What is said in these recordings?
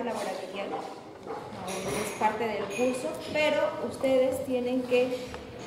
parte laboratorial, no, es parte del curso, pero ustedes tienen que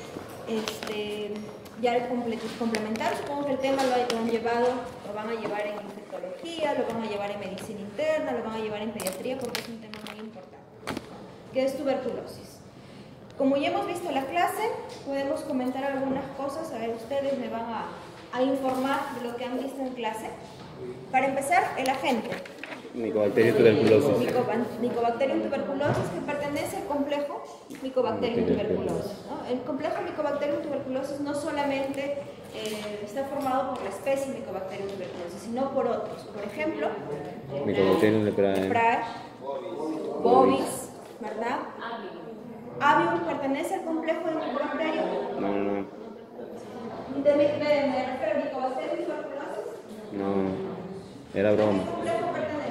ya complementar. Supongo que el tema lo van a llevar en infectología, lo van a llevar en medicina interna, lo van a llevar en pediatría, porque es un tema muy importante, que es tuberculosis. Como ya hemos visto la clase, podemos comentar algunas cosas. A ver, ustedes me van a informar de lo que han visto en clase. Para empezar, el agente. Mycobacterium tuberculosis. Mycobacterium tuberculosis, que pertenece al complejo Mycobacterium tuberculosis, ¿no? El complejo Mycobacterium tuberculosis no solamente está formado por la especie Mycobacterium tuberculosis, sino por otros. Por ejemplo, Mycobacterium leprae, bovis, ¿verdad? Avium pertenece al complejo de Mycobacterium. No. ¿Me refiero a Mycobacterium tuberculosis? No, era broma. ¿A qué complejo pertenece?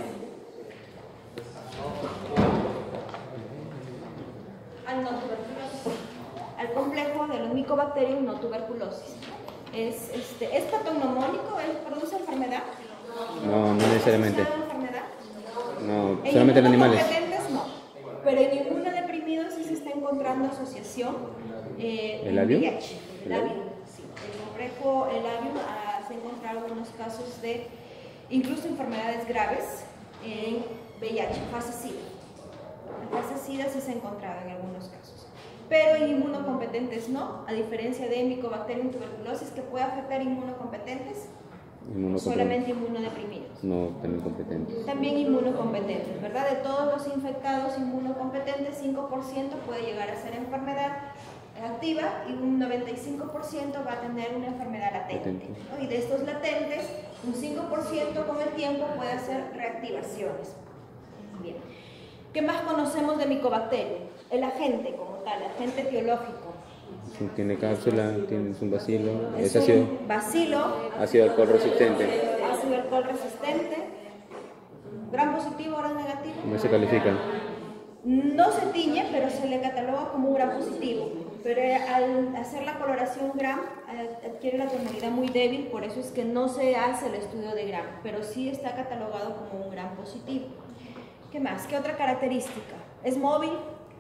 Al no tuberculosis. Al complejo de los Mycobacterium no tuberculosis. ¿Es patognomónico? ¿Produce enfermedad? No necesariamente. ¿Enfermedad? No, solamente en animales. Competentes no. Pero en inmunodeprimidos sí se está encontrando asociación. ¿El avium? El avium, sí. El avium se ha encontrado algunos casos de incluso enfermedades graves en VIH, fase SIDA. En fase SIDA sí se ha encontrado en algunos casos. Pero en inmunocompetentes no, a diferencia de Mycobacterium tuberculosis, que puede afectar inmunocompetentes. Solamente inmunodeprimidos. No, también competentes. También inmunocompetentes, ¿verdad? De todos los infectados inmunocompetentes, 5% puede llegar a ser enfermedad activa y un 95% va a tener una enfermedad latente, ¿no? Y de estos latentes, un 5% con el tiempo puede hacer reactivaciones. Bien. ¿Qué más conocemos de Mycobacterium? El agente como tal, el agente etiológico. Sí, tiene cápsula, tiene un bacilo, Es ácido. un bacilo. Ácido alcohol resistente. Ácido alcohol resistente. ¿Gran positivo o gran negativo? ¿Cómo se califican? No se tiñe, pero se le cataloga como un gran positivo. Pero al hacer la coloración Gram adquiere la tonalidad muy débil, por eso es que no se hace el estudio de Gram, pero sí está catalogado como un gran positivo. ¿Qué más? ¿Qué otra característica? ¿Es móvil?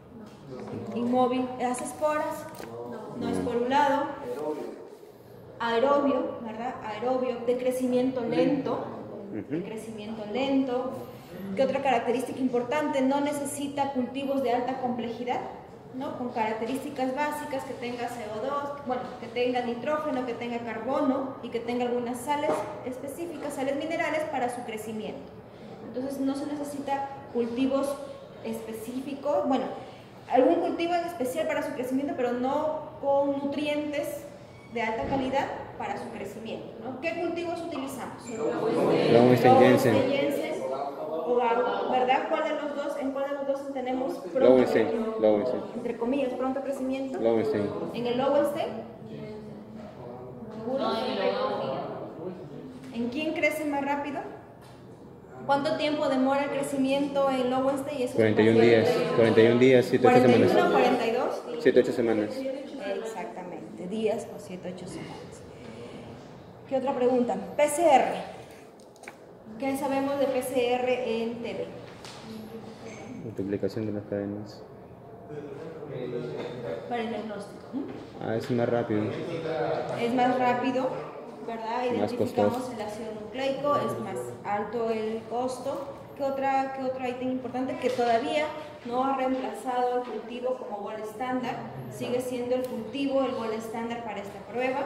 Inmóvil. ¿Hace esporas? No esporulado. Aerobio, ¿verdad? Aerobio, de crecimiento lento. De crecimiento lento. ¿Qué otra característica importante? No necesita cultivos de alta complejidad, ¿no? Con características básicas, que tenga CO2, bueno, que tenga nitrógeno, que tenga carbono y que tenga algunas sales específicas, sales minerales para su crecimiento. Entonces no se necesita cultivos específicos, bueno, algún cultivo en especial para su crecimiento, pero no con nutrientes de alta calidad para su crecimiento, ¿no? ¿Qué cultivos utilizamos? Lowenstein-Jensen. ¿Verdad? ¿Cuál de los dos? ¿En cuál de los dos tenemos pronto? Lowenstein. Entre comillas, pronto crecimiento. Lowenstein. ¿En el Lowenstein? ¿En quién crece más rápido? ¿Cuánto tiempo demora el crecimiento en Lowenstein? 41 días. 41 días, 7 8 semanas. 41, 42. 7 8 semanas. Exactamente, días o 7 8 semanas. ¿Qué otra pregunta? PCR. ¿Qué sabemos de PCR en TB? Multiplicación de las cadenas. Para el diagnóstico. Es más rápido. Es más rápido, ¿verdad? Más Identificamos costoso. el ácido nucleico, es más alto el costo. ¿Qué otro ítem importante? Que todavía no ha reemplazado el cultivo como gol estándar. Sigue siendo el cultivo el gol estándar para esta prueba.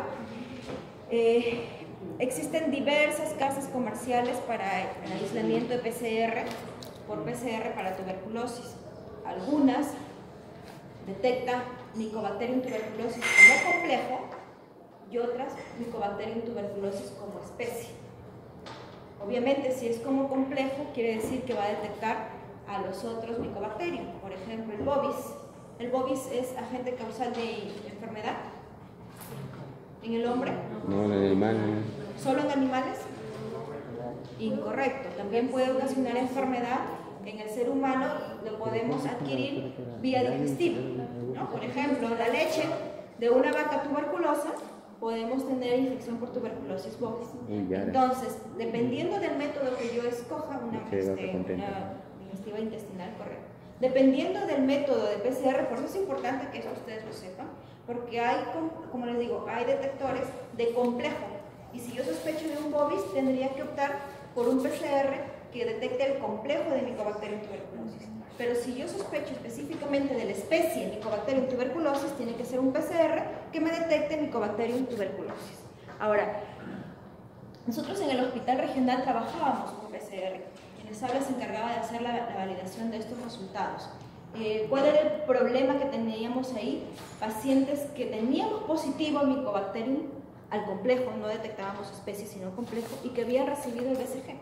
Existen diversas casas comerciales para el aislamiento de PCR, por PCR para tuberculosis. Algunas detectan Mycobacterium tuberculosis como complejo y otras Mycobacterium tuberculosis como especie. Obviamente, si es como complejo, quiere decir que va a detectar a los otros Mycobacterium. Por ejemplo, el bovis. ¿El bovis es agente causal de enfermedad en el hombre? No, en el animal. ¿Solo en animales? Incorrecto. También puede ocasionar enfermedad en el ser humano, lo podemos adquirir vía digestiva, ¿no? Por ejemplo, la leche de una vaca tuberculosa podemos tener infección por tuberculosis bovis. Entonces, dependiendo del método que yo escoja, digestiva intestinal, correcto. Dependiendo del método de PCR, por eso es importante que eso ustedes lo sepan, porque hay, como les digo, hay detectores de complejo. Y si yo sospecho de un bovis, tendría que optar por un PCR que detecte el complejo de Mycobacterium tuberculosis. Pero si yo sospecho específicamente de la especie Mycobacterium tuberculosis, tiene que ser un PCR que me detecte Mycobacterium tuberculosis. Ahora, nosotros en el hospital regional trabajábamos con PCR. Quienes hablan se encargaba de hacer la validación de estos resultados. ¿Cuál era el problema que teníamos ahí? Pacientes que teníamos positivo Mycobacterium al complejo, no detectábamos especies sino complejo, y que habían recibido el BCG.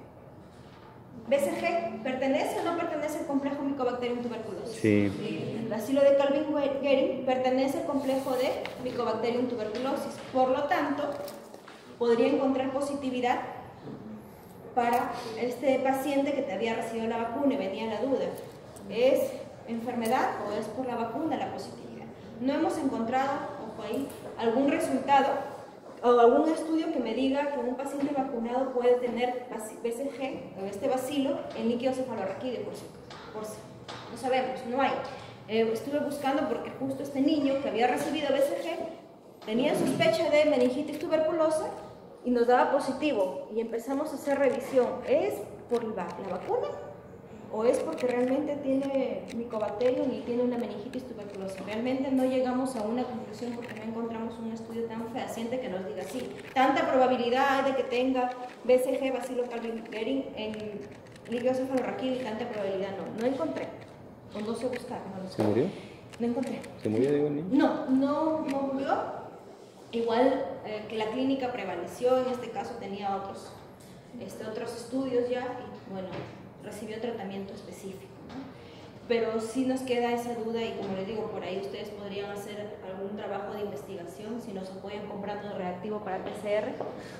¿BCG pertenece o no pertenece al complejo Mycobacterium tuberculosis? Sí. El bacilo de Calvin-Guerin pertenece al complejo de Mycobacterium tuberculosis. Por lo tanto, podría encontrar positividad para este paciente que te había recibido la vacuna y venía la duda. ¿Es enfermedad o es por la vacuna la positividad? No hemos encontrado, ojo ahí, algún resultado o algún estudio que me diga que un paciente vacunado puede tener BCG o este bacilo en líquido cefalorraquídeo, por si no sabemos, no hay. Estuve buscando porque justo este niño que había recibido BCG tenía sospecha de meningitis tuberculosa y nos daba positivo y empezamos a hacer revisión. ¿Es por la vacuna o es porque realmente tiene Mycobacterium y tiene una meningitis tuberculosa? Realmente no llegamos a una conclusión porque no encontramos un estudio tan fehaciente que nos diga sí, tanta probabilidad de que tenga BCG, bacilo Calvin-Guerin en líquido cefalorraquídeo y tanta probabilidad no encontré, o no sé buscar, no lo sé. ¿Se murió? No encontré. ¿Se murió, digo, niño? No murió. Igual que la clínica prevaleció, en este caso tenía otros estudios ya y bueno, recibió tratamiento específico, ¿no? Pero sí nos queda esa duda y como les digo, por ahí ustedes podrían hacer algún trabajo de investigación si nos apoyan comprando reactivo para PCR,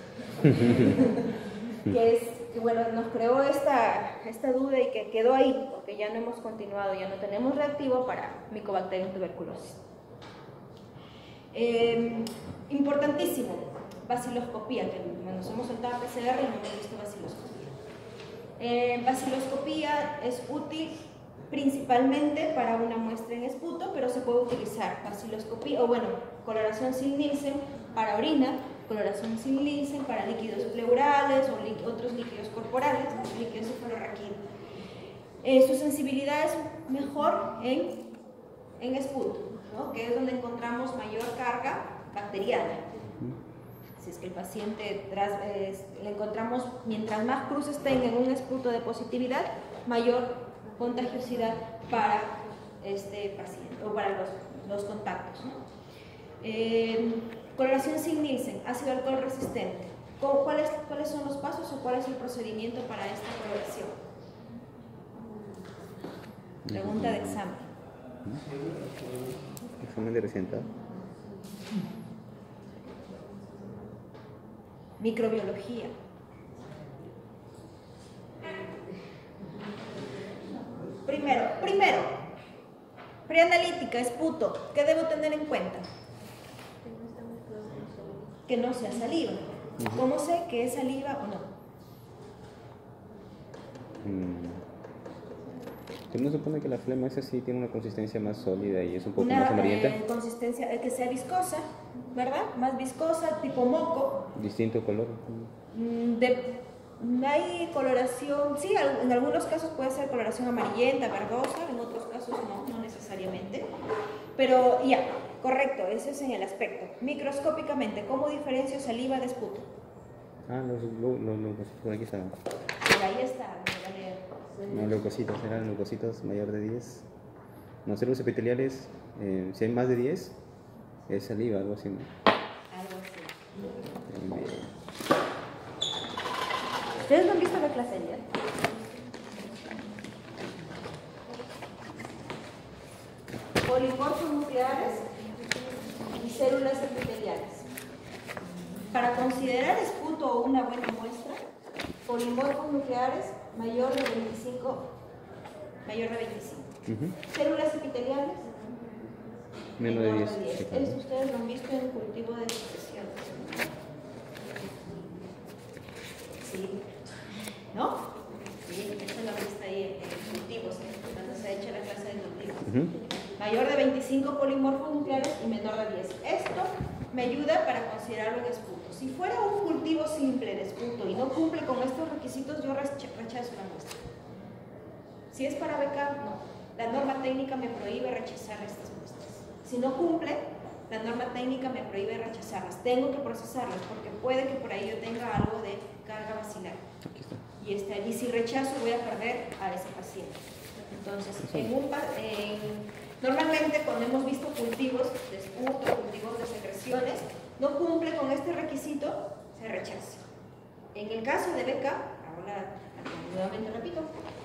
que bueno, nos creó esta duda y que quedó ahí, porque ya no hemos continuado, ya no tenemos reactivo para Mycobacterium tuberculosis. Importantísimo, vaciloscopía, que nos hemos saltado a PCR y no hemos visto vaciloscopía. Vaciloscopía es útil principalmente para una muestra en esputo, pero se puede utilizar vaciloscopía, o bueno, coloración sin Nielsen para orina, coloración sin Nielsen para líquidos pleurales o otros líquidos corporales, líquidos cefalorraquídeos. Su sensibilidad es mejor en esputo, ¿no? Que es donde encontramos mayor carga bacteriana. Si es que el paciente le encontramos, mientras más cruces tenga en un esputo de positividad, mayor contagiosidad para este paciente o para los contactos, ¿no? Coloración sin Nielsen, ácido alcohol resistente. ¿Cuáles son los pasos o cuál es el procedimiento para esta coloración? Pregunta de examen. Examen de reciente. Microbiología. Primero, preanalítica, esputo. ¿Qué debo tener en cuenta? Que no sea saliva. ¿Cómo sé que es saliva o no? ¿No supone que la flema esa sí tiene una consistencia más sólida y es un poco más amarillenta? Una consistencia que sea viscosa, ¿verdad? Más viscosa, tipo moco. Distinto color. Hay coloración, sí, en algunos casos puede ser coloración amarillenta, verdosa, en otros casos no necesariamente. Pero ya, correcto, eso es en el aspecto. Microscópicamente, ¿cómo diferencio saliva de esputo? Por aquí están. Por ahí está, No, leucocitos, eran leucocitos mayor de 10. No, células epiteliales, si hay más de 10, es saliva, algo así, ¿no? Algo así. ¿Ustedes no han visto la clase ayer? Polimorfos nucleares y células epiteliales. Para considerar esputo o una buena muestra, polimorfos nucleares mayor de 25. Células epiteliales menos de 10. Esto ustedes lo han visto en el cultivo de sucesión. Sí. ¿No? Sí, esta es la vista ahí en el cultivo Mayor de 25 polimorfos nucleares y menor de 10. Esto me ayuda para considerarlo en esputo. Si fuera un cultivo simple de esputo y no cumple con estos requisitos, yo rechazo la muestra. Si es para beca, no. La norma técnica me prohíbe rechazar estas muestras. Si no cumple, la norma técnica me prohíbe rechazarlas. Tengo que procesarlas porque puede que por ahí yo tenga algo de carga bacilar. Aquí está. Y si rechazo voy a perder a ese paciente. Entonces, normalmente cuando hemos visto cultivos de esputo, cultivos de secreciones, no cumple con este requisito, se rechaza. En el caso de beca, ahora nuevamente repito,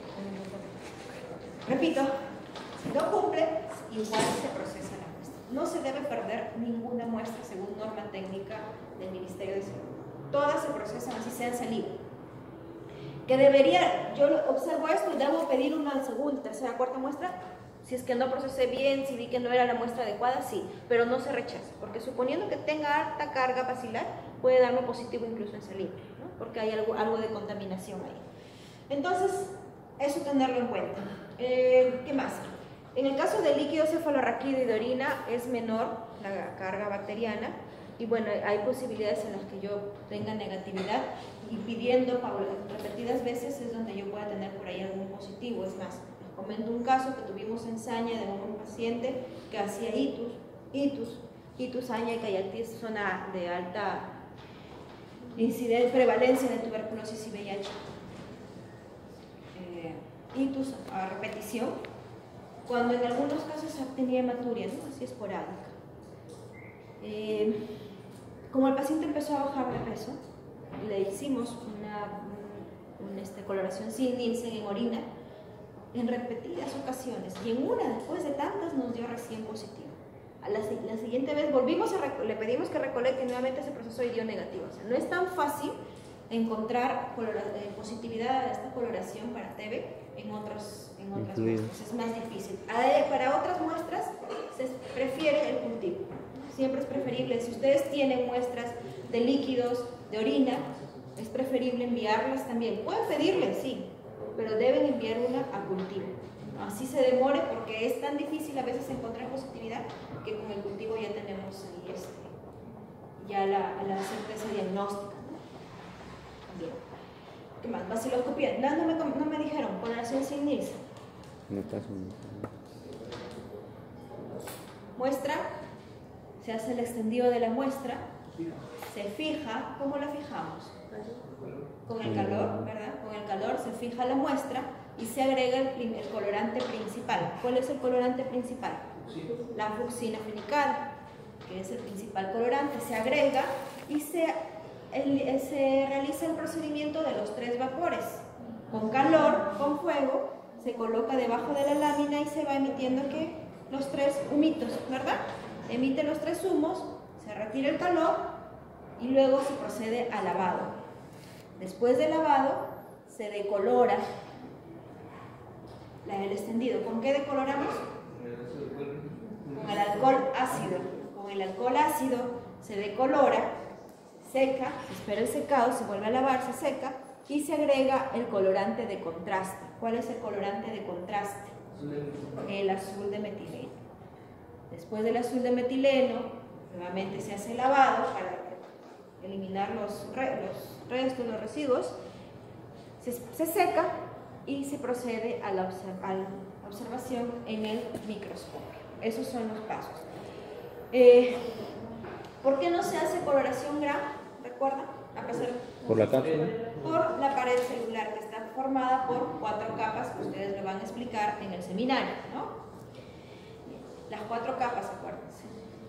si no cumple, igual se procesa la muestra. No se debe perder ninguna muestra según norma técnica del Ministerio de Salud. Todas se procesan así sean saliva. Que debería, yo observo esto y debo pedir una segunda, tercera, cuarta muestra. Si es que no procesé bien, si vi que no era la muestra adecuada, sí, pero no se rechaza, porque suponiendo que tenga alta carga bacilar, puede darme positivo incluso en saliva, ¿no? Porque hay algo de contaminación ahí. Entonces, eso tenerlo en cuenta. ¿Qué más? En el caso de líquido cefalorraquídeo y de orina es menor la carga bacteriana y bueno, hay posibilidades en las que yo tenga negatividad y pidiendo repetidas veces es donde yo pueda tener por ahí algún positivo. Es más, les comento un caso que tuvimos en Saña de un paciente que hacía itus, Saña y Cayaltis, zona de alta prevalencia de tuberculosis y VIH. Itus a repetición, cuando en algunos casos tenía hematuria, ¿no? Así esporádica. Como el paciente empezó a bajar de peso, le hicimos una coloración sin Nielsen en orina en repetidas ocasiones y en una, después de tantas, nos dio recién positivo. La siguiente vez le pedimos que recolecte nuevamente ese proceso y dio negativo. O sea, no es tan fácil encontrar positividad a esta coloración para TB en otras muestras, es más difícil. Para otras muestras se prefiere el cultivo, siempre es preferible. Si ustedes tienen muestras de líquidos, de orina, es preferible enviarlas también. Pueden pedirle, sí, pero deben enviar una a cultivo. Así se demore porque es tan difícil a veces encontrar positividad que con el cultivo ya tenemos ahí ya la certeza diagnóstica. Bien. ¿Qué más? Vaciloscopía. No me dijeron, coloración sin Nielsen. No pasa. Muestra, se hace el extendido de la muestra, se fija. ¿Cómo la fijamos? Con el calor, ¿verdad? Con el calor se fija la muestra y se agrega el colorante principal. ¿Cuál es el colorante principal? La fucsina fenicada, que es el principal colorante. Se agrega y se realiza el procedimiento de los 3 vapores. Con calor, con fuego, se coloca debajo de la lámina y se va emitiendo los 3 humitos, ¿verdad? Emite los 3 humos, se retira el calor y luego se procede al lavado. Después del lavado, se decolora el extendido. ¿Con qué decoloramos? Con el alcohol ácido. Con el alcohol ácido se decolora, seca, se espera el secado, se vuelve a lavar, se seca y se agrega el colorante de contraste. ¿Cuál es el colorante de contraste? El azul de metileno. Después del azul de metileno, nuevamente se hace el lavado para eliminar los restos, los residuos, se seca y se procede a la observación en el microscopio. Esos son los pasos. ¿Por qué no se hace coloración Gram? ¿Recuerdan? Por la cápsula. Por la pared celular que está formada por 4 capas que ustedes lo van a explicar en el seminario, ¿no? Las 4 capas, acuérdense.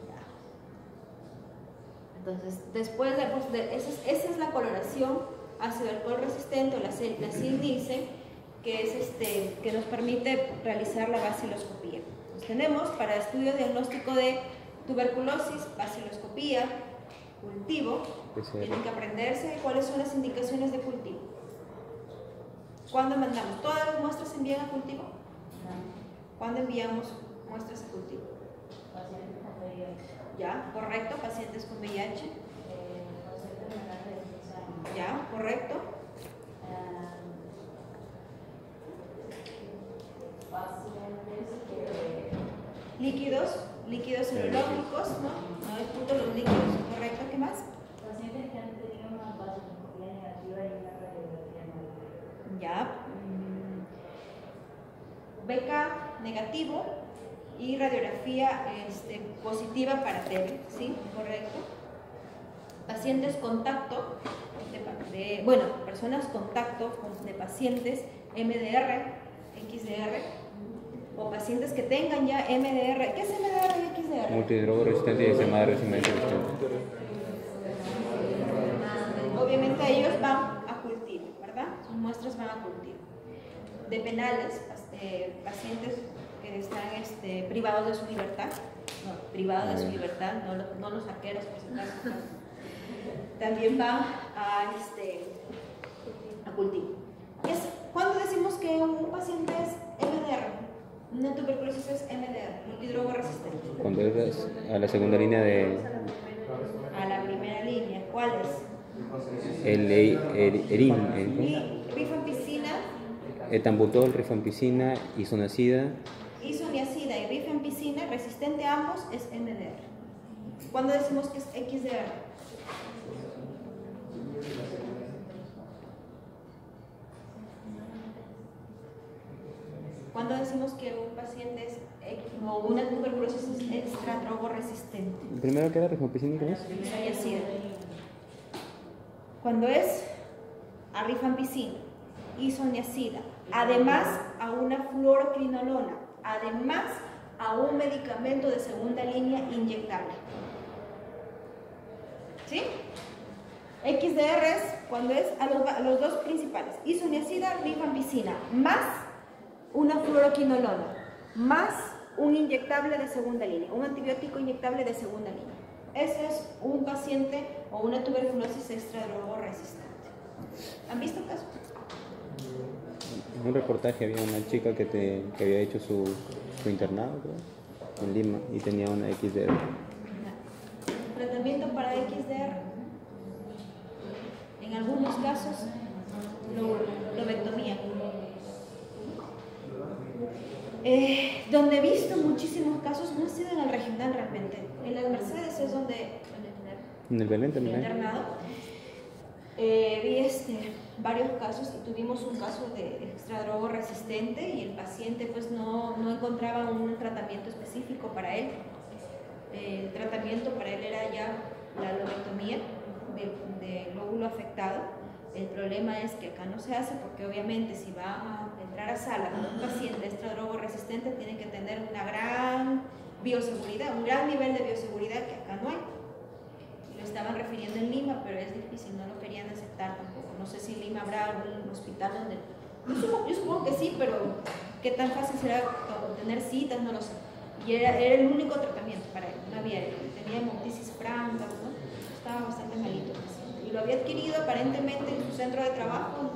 Entonces, después esa es la coloración ácido alcohol resistente o la Sil-Nielsen, que es que nos permite realizar la vaciloscopía. Entonces, tenemos para estudio diagnóstico de tuberculosis, vaciloscopía, cultivo. Tienen que aprenderse cuáles son las indicaciones de cultivo. ¿Cuándo mandamos? ¿Todas las muestras se envían a cultivo? ¿Cuándo enviamos muestras a cultivo? Pacientes con VIH. Ya, correcto, pacientes con VIH. Ya, correcto. Pacientes que líquidos serológicos, ¿no? No es punto los líquidos, ¿correcto? ¿Qué más? Pacientes que han tenido una vasopatología negativa y una radiografía negativa. Ya. BK negativo y radiografía positiva para TB, ¿sí? Correcto. Pacientes contacto, personas contacto de pacientes MDR, XDR, o pacientes que tengan ya MDR. ¿Qué es MDR y XDR? Multidrogo resistente y SMA resistente. Obviamente ellos van a cultivo, ¿verdad? Sus muestras van a cultivo. De penales, pacientes que están privados de su libertad, no los arqueros, por si acaso, también van a cultivo. ¿Cuándo decimos que un paciente es MDR? Una tuberculosis es MDR, multidrogo resistente. Cuando es a la segunda línea de... A la primera línea, ¿cuál es? El ERIN, Y rifampicina. Etambutol, rifampicina, isoniazida. Isoniazida y rifampicina, resistente a ambos, es MDR. ¿Cuándo decimos que es XDR? ¿Cuándo decimos que un paciente o una tuberculosis es extradrogo resistente? ¿Primero que era rifampicina y qué más? Isoniazida. Cuando es a rifampicina, isoniazida, además a una fluoroquinolona, además a un medicamento de segunda línea inyectable. ¿Sí? XDR es cuando es a los dos principales, isoniazida, rifampicina, más una fluoroquinolona, más un inyectable de segunda línea, un antibiótico inyectable de segunda línea. Ese es un paciente o una tuberculosis extradrogo resistente. ¿Han visto caso? En un reportaje había una chica que había hecho su internado, creo, en Lima, y tenía una XDR. Tratamiento para XDR. En algunos casos, lobectomía. Donde he visto muchísimos casos, no ha sido en el regional realmente. En las Mercedes es donde En el Belén también. internado. Vi varios casos y tuvimos un caso de extradrogo resistente y el paciente pues no encontraba un tratamiento específico para él. El tratamiento para él era ya la lobectomía del lóbulo afectado. El problema es que acá no se hace porque obviamente si va a entrar a sala con un paciente extradrogo resistente tiene que tener una gran bioseguridad, un gran nivel de bioseguridad que acá no hay. Lo estaban refiriendo en Lima, pero es difícil, no lo querían aceptar tampoco. No sé si en Lima habrá algún hospital donde... Yo supongo que sí, pero qué tan fácil será obtener citas, no lo sé. Y era el único tratamiento para él, no había, tenía hemoptisis franca, ¿no? Estaba bastante malito. Y lo había adquirido aparentemente en su centro de trabajo.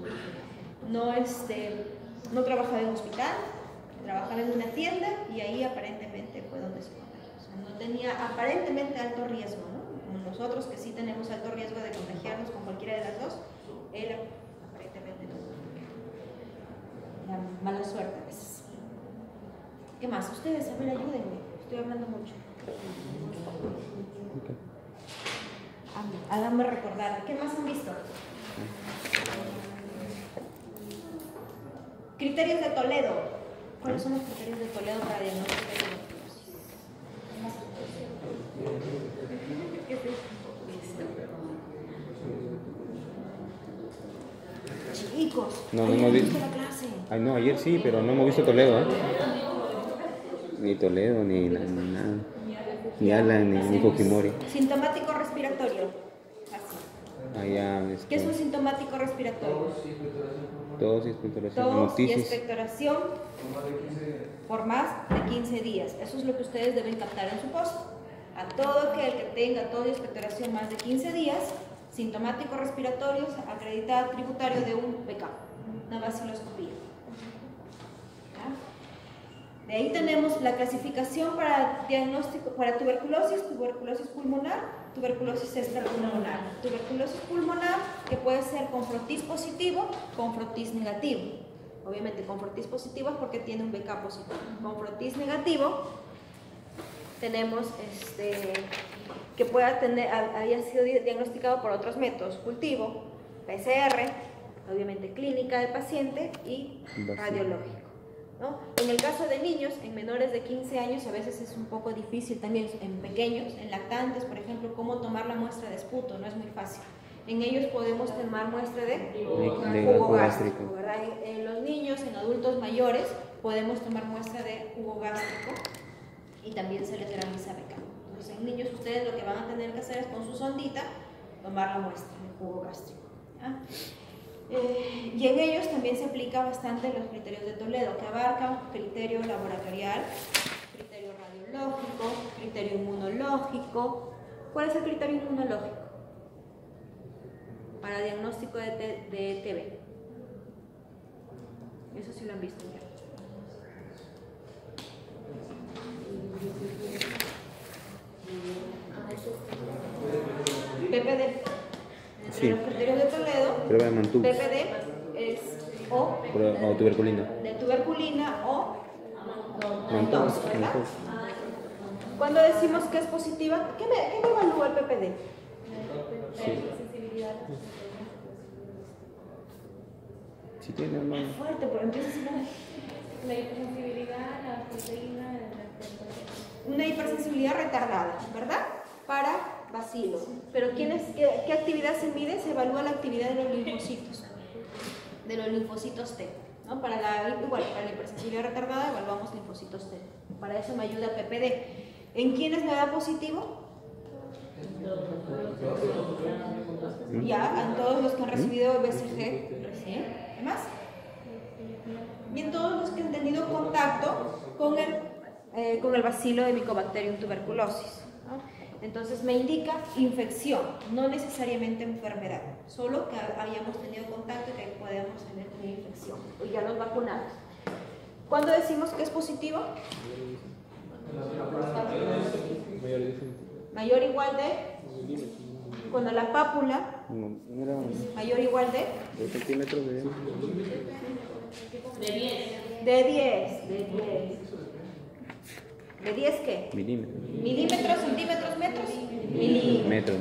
No trabajaba en un hospital, trabajaba en una tienda y ahí aparentemente fue donde se contagió. O sea, no tenía aparentemente alto riesgo, ¿no? Como nosotros que sí tenemos alto riesgo de contagiarnos con cualquiera de las dos, él aparentemente no. La mala suerte a veces. ¿Qué más? Ustedes, a ver, ayúdenme. Estoy hablando mucho. Okay. Háganme recordar. ¿Qué más han visto? Criterios de Toledo. ¿Cuáles son los criterios de Toledo para diagnóstico de tuberculosis? Chicos, No ayer hemos viste visto. la clase. Ay, no, ayer sí, pero no hemos visto Toledo, ¿eh? Ni Toledo, ni nada. Ni Alan, ni Fujimori. Sintomático respiratorio. Así. Allá, ¿Qué es un sintomático respiratorio? tos y expectoración, Tos y hemoptisis. expectoración por más de 15 días. Eso es lo que ustedes deben captar en su post. A todo aquel que tenga tos y expectoración más de 15 días, sintomático respiratorio, acreditado tributario de un PK, una vaciloscopía. De ahí tenemos la clasificación para diagnóstico para tuberculosis pulmonar, tuberculosis extrapulmonar. Tuberculosis pulmonar que puede ser con frotis positivo, con frotis negativo. Obviamente con frotis positivo es porque tiene un BK positivo. Con frotis negativo tenemos que pueda tener, haya sido diagnosticado por otros métodos, cultivo, PCR, obviamente clínica del paciente y radiológico, ¿no? En el caso de niños, en menores de 15 años, a veces es un poco difícil también, en pequeños, en lactantes, por ejemplo, cómo tomar la muestra de esputo, no es muy fácil. En ellos podemos tomar muestra de jugo gástrico, ¿verdad? En los niños, en adultos mayores, podemos tomar muestra de jugo gástrico y también se les realiza beca. Entonces, en niños ustedes lo que van a tener que hacer es con su sondita tomar la muestra de jugo gástrico, ¿ya? Y en ellos también se aplica bastante los criterios de Toledo, que abarcan criterio laboratorial, criterio radiológico, criterio inmunológico. ¿Cuál es el criterio inmunológico? Para diagnóstico de TB. Eso sí lo han visto ya. PPD. Entre los criterios de Toledo, PPD es o tuberculina. De tuberculina o Mantoux, ¿verdad? Cuando decimos que es positiva, ¿qué me evalúa el PPD? Sensibilidad. Si tiene hermano. Es fuerte, pero empieza a ser La hipersensibilidad, la proteína, una hipersensibilidad retardada, ¿verdad? Para bacilo. Pero ¿qué actividad se mide? Se evalúa la actividad de los linfocitos T, ¿no? Para la hipersensibilidad retardada evaluamos linfocitos T. Para eso me ayuda PPD. ¿En quiénes me da positivo? Ya, en todos los que han recibido BCG recién. ¿Qué más? Y en todos los que han tenido contacto con el bacilo de Mycobacterium tuberculosis, ¿no? Entonces me indica infección, no necesariamente enfermedad, solo que hayamos tenido contacto y que podamos tener infección, o ya los vacunamos. ¿Cuándo decimos que es positivo? Mayor o igual de, cuando la pápula mayor o igual de centímetros de 10. De 10. ¿De 10 qué? milímetros. ¿Milímetros, centímetros, metros? Milímetros.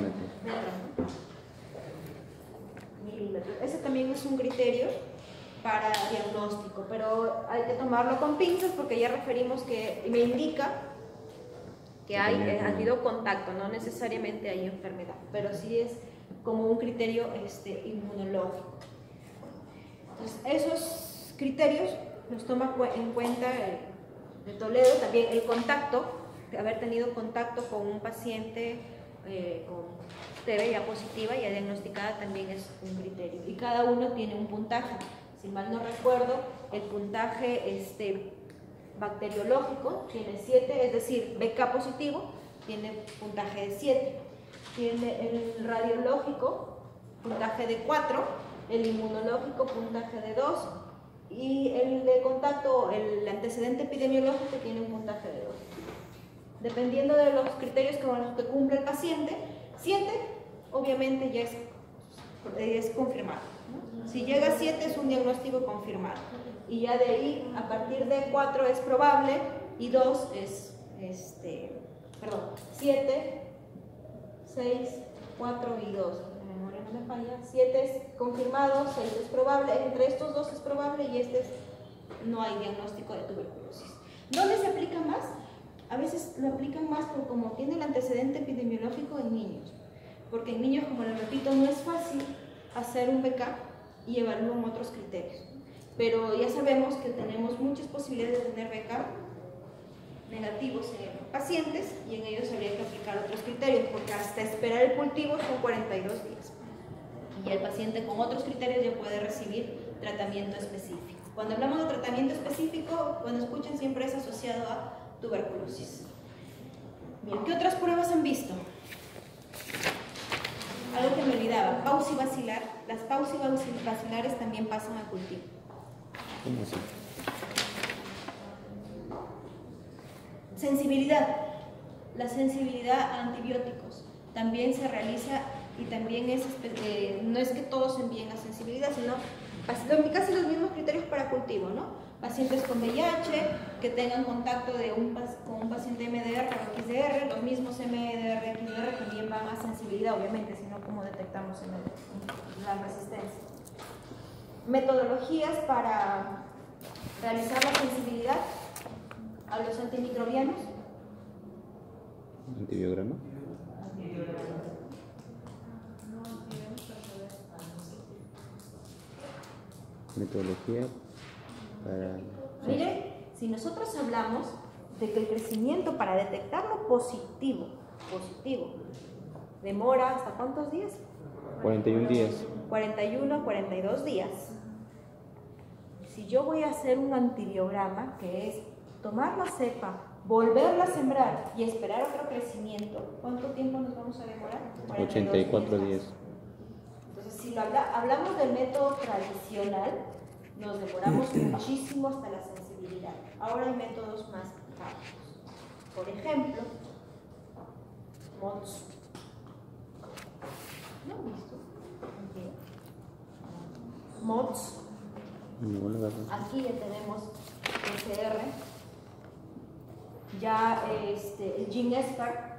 Milímetros. Ese también es un criterio para diagnóstico, pero hay que tomarlo con pinzas porque ya referimos que me indica que ha habido contacto, no necesariamente hay enfermedad, pero sí es como un criterio inmunológico. Entonces, esos criterios los toma en cuenta de Toledo, también el contacto, de haber tenido contacto con un paciente con TB ya positiva, ya diagnosticada, también es un criterio. Y cada uno tiene un puntaje. Si mal no recuerdo, el puntaje bacteriológico tiene 7, es decir, BK positivo tiene puntaje de 7. Tiene el radiológico puntaje de 4, el inmunológico puntaje de 2, y el de contacto, el antecedente epidemiológico tiene un puntaje de 2. Dependiendo de los criterios con los que cumple el paciente, 7 obviamente ya es confirmado, ¿no? Si llega a 7 es un diagnóstico confirmado, y ya de ahí a partir de 4 es probable y 2 es 7, 6, 4 y 2. La memoria no me falla. 7 es confirmado, 6 es probable. Entre estos dos es probable y no hay diagnóstico de tuberculosis. ¿Dónde se aplica más? A veces lo aplican más por como tiene el antecedente epidemiológico en niños. Porque en niños, como les repito, no es fácil hacer un BK y evalúan otros criterios. Pero ya sabemos que tenemos muchas posibilidades de tener BK negativos en pacientes y en ellos habría que aplicar otros criterios, porque hasta esperar el cultivo son 42 días. Y el paciente con otros criterios ya puede recibir tratamiento específico. Cuando hablamos de tratamiento específico, cuando escuchan, siempre es asociado a tuberculosis. Bien, ¿qué otras pruebas han visto? Algo que me olvidaba, paucivacilar. Las paucivacilares también pasan a cultivo. ¿Cómo así? Sensibilidad. La sensibilidad a antibióticos también se realiza y también no es que todos envíen la sensibilidad, sino casi los mismos criterios para cultivo, ¿no? Pacientes con VIH, que tengan contacto con un paciente MDR o XDR, los mismos MDR, XDR también van a sensibilidad, obviamente, sino como detectamos la resistencia. Metodologías para realizar la sensibilidad a los antimicrobianos. Antibiograma. Metodología para... Mire, si nosotros hablamos de que el crecimiento para detectarlo positivo, demora ¿hasta cuántos días? 41 días. 41, 42 días. Si yo voy a hacer un antibiograma, que es tomar la cepa, volverla a sembrar y esperar otro crecimiento, ¿cuánto tiempo nos vamos a demorar? 84 días. Entonces, si hablamos del método tradicional, nos demoramos muchísimo hasta la sensibilidad. Ahora hay métodos más rápidos. Por ejemplo, MOTS. ¿No han visto? MOTS. Aquí ya tenemos PCR. Ya el GeneSpart.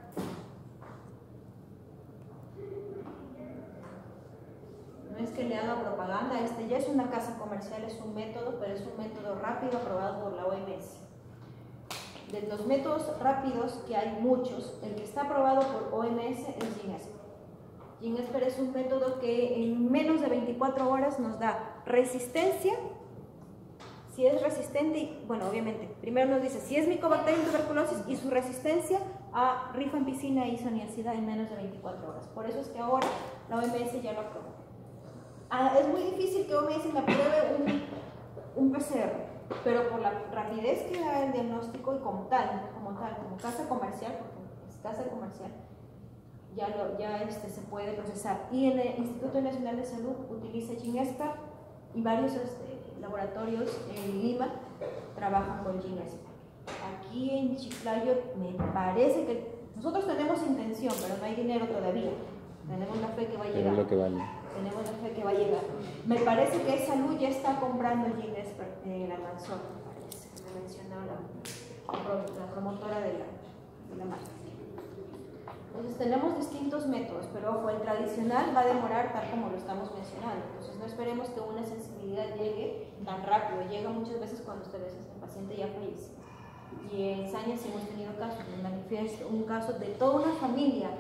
No es que le haga propaganda, ya es una casa comercial, es un método, pero es un método rápido aprobado por la OMS. De los métodos rápidos, que hay muchos, el que está aprobado por OMS es GeneSpart. GeneSpart es un método que en menos de 24 horas nos da resistencia. Si es resistente, bueno, obviamente, primero nos dice si es Mycobacterium tuberculosis y su resistencia a rifampicina e isoniazida en menos de 24 horas. Por eso es que ahora la OMS ya lo aprobó. Es muy difícil que OMS me apruebe un PCR, pero por la rapidez que da el diagnóstico y como casa comercial, porque es casa comercial, ya se puede procesar. Y en el Instituto Nacional de Salud utiliza GeneSpart y varios laboratorios en Lima trabajan con GeneSpart. Aquí en Chiclayo me parece que nosotros tenemos intención, pero no hay dinero todavía. Tenemos la fe que va a llegar. Pero es lo que vale. Tenemos la fe que va a llegar. Me parece que Salud ya está comprando el GeneSpart en la Manzón, me parece. Me mencionó la promotora de la marca. Entonces tenemos distintos métodos, pero ojo, el tradicional va a demorar tal como lo estamos mencionando. Entonces no esperemos que una sensibilidad llegue tan rápido. Llega muchas veces cuando ustedes el paciente ya fallece. Y en Sañas hemos tenido casos, me manifiesto un caso de toda una familia.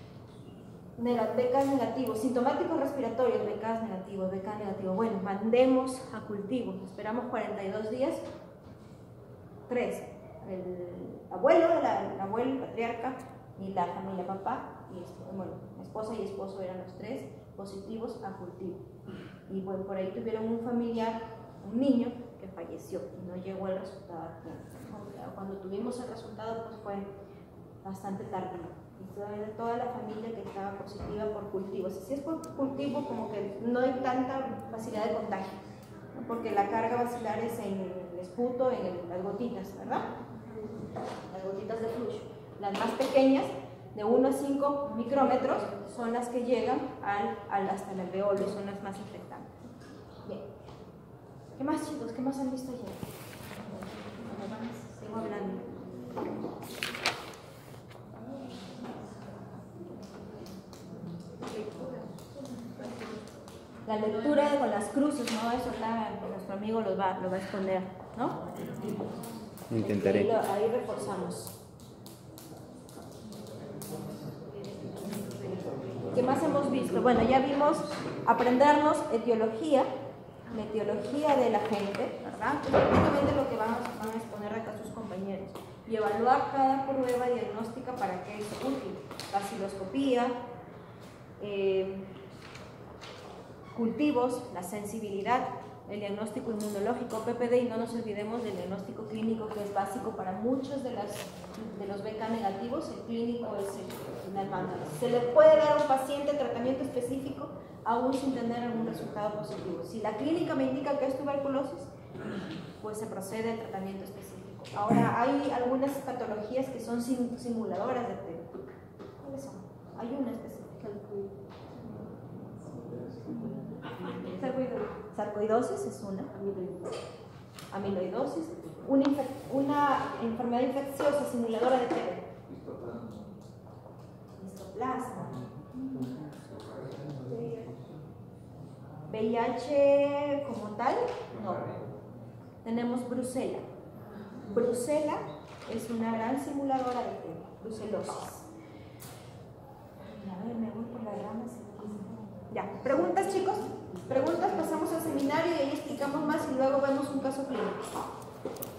BK negativos, sintomáticos respiratorios, BK negativos, BK negativo. Bueno, mandemos a cultivo, esperamos 42 días. 3, el abuelo, el patriarca y la familia, papá y esposa y esposo eran los 3 positivos a cultivo. Y bueno, por ahí tuvieron un familiar, un niño que falleció y no llegó el resultado. Cuando tuvimos el resultado, pues fue bastante tardío. Y toda la familia que estaba positiva por cultivo. Si es por cultivo, como que no hay tanta facilidad de contagio, ¿no? Porque la carga basilar es en el esputo, en las gotitas, ¿verdad? Las gotitas de flujo. Las más pequeñas, de 1 a 5 micrómetros, son las que llegan hasta el alveolo y son las más infectantes. Bien. ¿Qué más, chicos? ¿Qué más han visto ayer? Sigo hablando. La lectura con las cruces, ¿no? Eso acá nuestro amigo lo va a exponer, ¿no? Intentaré. Ahí reforzamos. ¿Qué más hemos visto? Bueno, ya vimos aprendernos la etiología de la gente, ¿verdad? Es prácticamente lo que van a exponer acá sus compañeros. Y evaluar cada prueba diagnóstica para que es útil. Vaciloscopía, cultivos, la sensibilidad, el diagnóstico inmunológico, PPD, y no nos olvidemos del diagnóstico clínico, que es básico para muchos de los BK negativos. El clínico es el hermano. Se le puede dar a un paciente tratamiento específico aún sin tener algún resultado positivo. Si la clínica me indica que es tuberculosis, pues se procede al tratamiento específico. Ahora, hay algunas patologías que son simuladoras de TB. ¿Cuáles son? Hay una específica. Sarcoidosis es una. Amiloidosis. Una enfermedad infecciosa simuladora de qué? Histoplasma. VIH como tal, no. Tenemos brucela. Brucela es una gran simuladora de qué? Brucelosis. A ver, me voy por las ramas. Ya, ¿preguntas, chicos? Preguntas, pasamos al seminario y ahí explicamos más y luego vemos un caso clínico.